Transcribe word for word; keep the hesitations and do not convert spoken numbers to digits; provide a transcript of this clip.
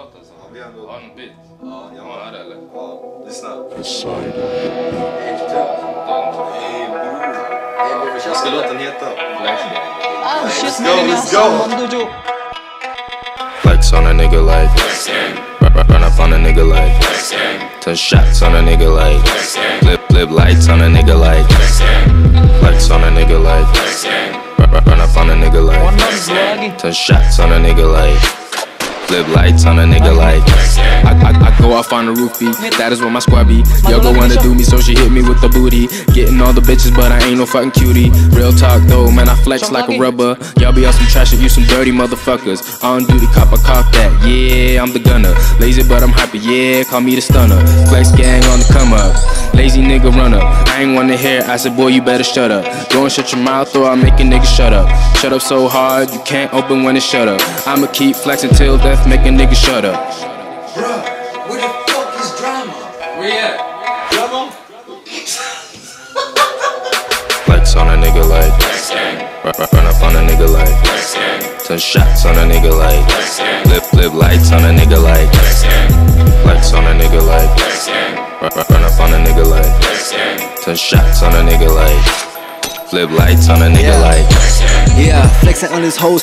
låt alltså. Ja, vi har ändå... Har någon beat? Ja, jag har det eller? Ja, lyssna. Poseidon. Vad ska låten heta? Ah shit, Let's go, let's go! Flex on a nigga like run, run up on a nigga like ten shots on a nigga like flip flip lights on a nigga like flex on a nigga like run, run up on a nigga like ten shots on a nigga like flip lights on a nigga like I, I, I go off on the roof beat, that is what my squad be. Yo go wanna do me, so she hit me with the booty. Getting all the bitches, but I ain't no fucking cutie. Real talk though, man, I flex like a rubber. Y'all be on some trash and you some dirty motherfuckers. On duty, cop, I cop that, yeah, I'm the gunner. Lazy, but I'm hyper, yeah, call me the stunner. Flex gang on the come up, lazy nigga run up. I ain't wanna hear, I said boy you better shut up. Go and shut your mouth or I'll make a nigga shut up. Shut up so hard, you can't open when it's shut up. I'ma keep flexing till death, make a nigga shut up. Bruh, where the fuck is drama? Where you at? Drama? Flex on a nigga like run, run up on a nigga like ten shots on a nigga like flip flip lights on a nigga like flex on a nigga like run, run up on a nigga like ten shots on a nigga like flip lights on a nigga yeah. like Yeah, flexing on this whole